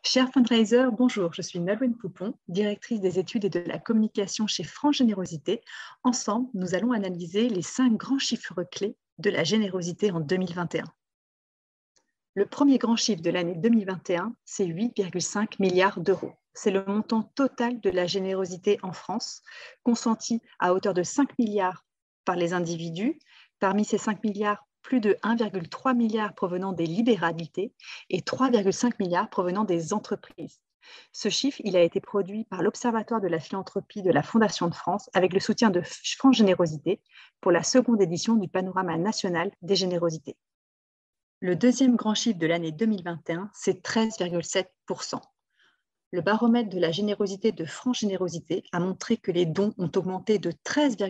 Chers fundraisers, bonjour, je suis Nolwenn Poupon, directrice des études et de la communication chez France Générosité. Ensemble, nous allons analyser les 5 grands chiffres clés de la générosité en 2021. Le premier grand chiffre de l'année 2021, c'est 8,5 milliards d'euros. C'est le montant total de la générosité en France, consenti à hauteur de 5 milliards par les individus. Parmi ces 5 milliards, plus de 1,3 milliard provenant des libéralités et 3,5 milliards provenant des entreprises. Ce chiffre, il a été produit par l'Observatoire de la philanthropie de la Fondation de France avec le soutien de France Générosité pour la seconde édition du Panorama national des générosités. Le deuxième grand chiffre de l'année 2021, c'est 13,7%. Le baromètre de la générosité de France Générosité a montré que les dons ont augmenté de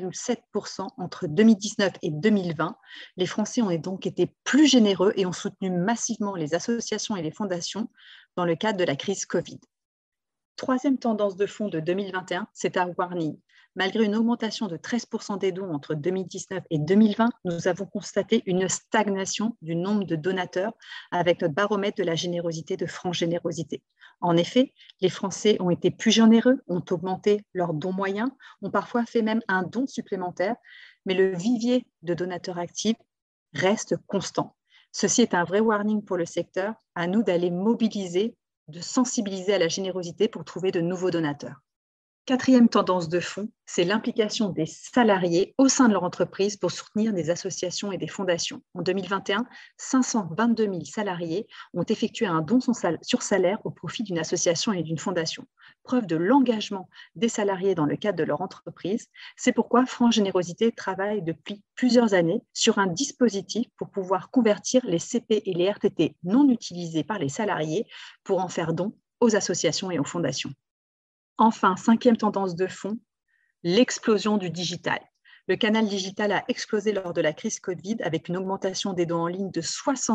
13,7% entre 2019 et 2020. Les Français ont donc été plus généreux et ont soutenu massivement les associations et les fondations dans le cadre de la crise Covid. Troisième tendance de fond de 2021, c'est un warning. Malgré une augmentation de 13% des dons entre 2019 et 2020, nous avons constaté une stagnation du nombre de donateurs avec notre baromètre de la générosité de France Générosité. En effet, les Français ont été plus généreux, ont augmenté leurs dons moyens, ont parfois fait même un don supplémentaire, mais le vivier de donateurs actifs reste constant. Ceci est un vrai warning pour le secteur. À nous d'aller mobiliser, de sensibiliser à la générosité pour trouver de nouveaux donateurs. Quatrième tendance de fond, c'est l'implication des salariés au sein de leur entreprise pour soutenir des associations et des fondations. En 2021, 522 000 salariés ont effectué un don sur salaire au profit d'une association et d'une fondation. Preuve de l'engagement des salariés dans le cadre de leur entreprise. C'est pourquoi France Générosité travaille depuis plusieurs années sur un dispositif pour pouvoir convertir les CP et les RTT non utilisés par les salariés pour en faire don aux associations et aux fondations. Enfin, cinquième tendance de fond, l'explosion du digital. Le canal digital a explosé lors de la crise Covid avec une augmentation des dons en ligne de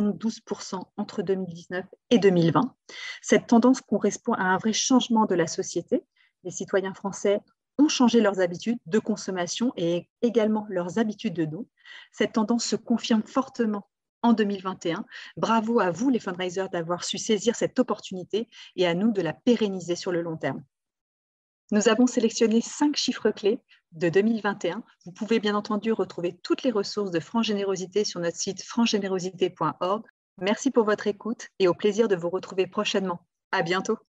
72% entre 2019 et 2020. Cette tendance correspond à un vrai changement de la société. Les citoyens français ont changé leurs habitudes de consommation et également leurs habitudes de dons. Cette tendance se confirme fortement en 2021. Bravo à vous les fundraisers d'avoir su saisir cette opportunité et à nous de la pérenniser sur le long terme. Nous avons sélectionné 5 chiffres clés de 2021. Vous pouvez bien entendu retrouver toutes les ressources de France Générosité sur notre site francegénérosité.org. Merci pour votre écoute et au plaisir de vous retrouver prochainement. À bientôt.